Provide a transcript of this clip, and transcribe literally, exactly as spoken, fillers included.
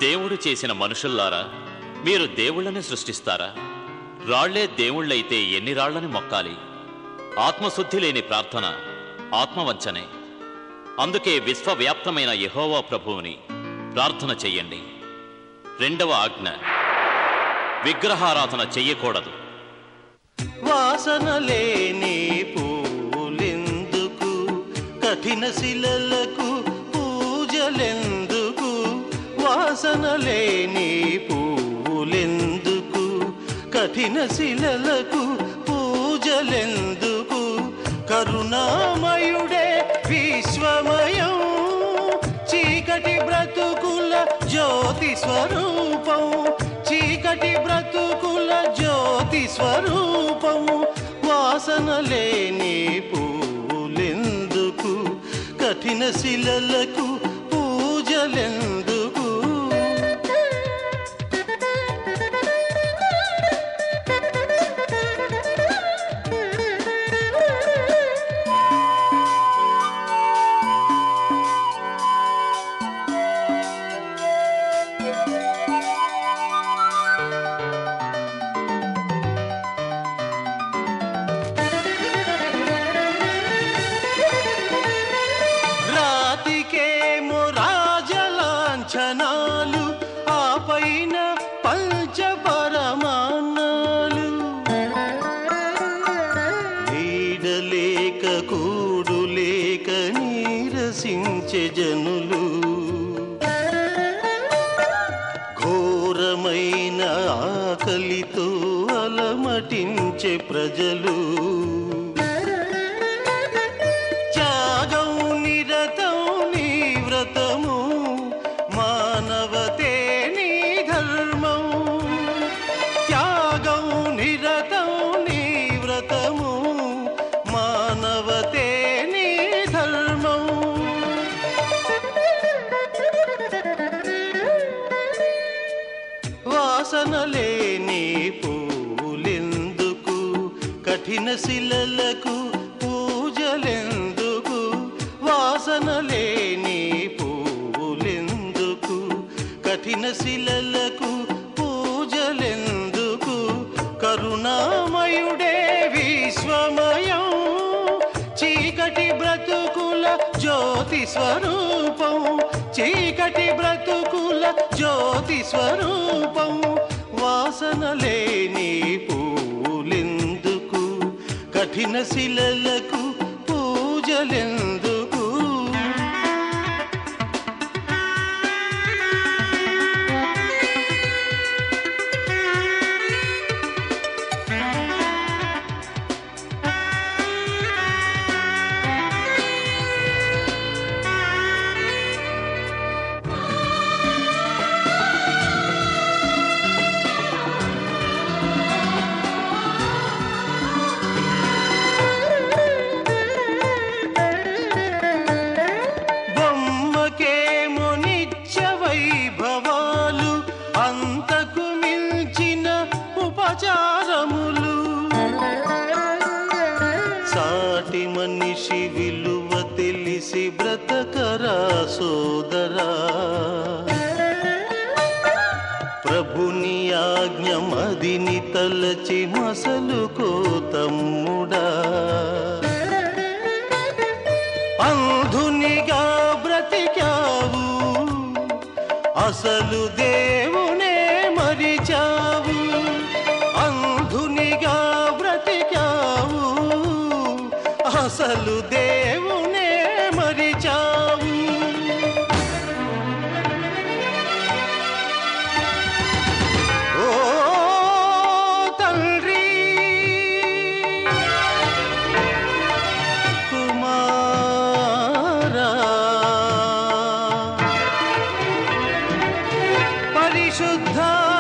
దేవుడు చేసిన మనుషుల్లారా, మీరు దేవుళ్ళని సృష్టిస్తారా? రాళ్లే దేవుళ్ళైతే ఎన్ని రాళ్లని మొక్కాలి? ఆత్మశుద్ధి లేని ప్రార్థన ఆత్మవంచనే. అందుకే విశ్వవ్యాప్తమైన యెహోవా ప్రభువుని ప్రార్థన చెయ్యండి. రెండవ ఆజ్ఞ, విగ్రహారాధన చెయ్యకూడదు. వాసన లేని పూలెందుకు, కఠిన శిలలకు పూజలెందుకు? వాసన లేని పూలెందుకు, కఠిన శిలలకు పూజలెందుకు? కరుణామయుడే విశ్వమయం, చీకటి బ్రతుకుల జ్యోతి స్వరూపం, చీకటి బ్రతుకుల జ్యోతి స్వరూపం. వాసన లేని పూలెందుకు, కఠిన శిలలకు పూజలెందుకు? క్షణాలు ఆ పైన పంచపరమాన్నాలు, నీడలేక కూడులేక నీరసించే జనులు, ఘోరమైన ఆకలితో అలమటించే ప్రజలు, త్యాగం నిరతం నీ వ్రతము, మానవతే నీ ధర్మం, త్యాగం నిరతం నీ వ్రతము, మానవతే నీ ధర్మం. వాసన లేని పూలెందుకు, కఠిన శిలలకు పూజలెందుకు? వాసన లేని పూలెందుకు, కఠిన శిలలకు పూజలెందుకు? కరుణామయుడే విశ్వమయం, చీకటి బ్రతుకుల జ్యోతి స్వరూపం, చీకటి బ్రతుకుల జ్యోతి స్వరూపం. వాసన లేని పూలెందుకు, కఠిన శిలలకు పూజలెందుకు? అంతకు మించిన ఉపచారములు, సాటి మనిషి విలువ తెలిసి బ్రతకరా సోదరా, ప్రభుని ఆజ్ఞ మదిని తలచి మసలుకో తమ్ముడా. అంధునిగా బ్రతికావు, అసలు దేవునే మరిచావు, అంధునిగా బ్రతికావు, అసలు దేవునే మరిచావు. ఓ తండ్రి, కుమారా, పరిశుద్ధ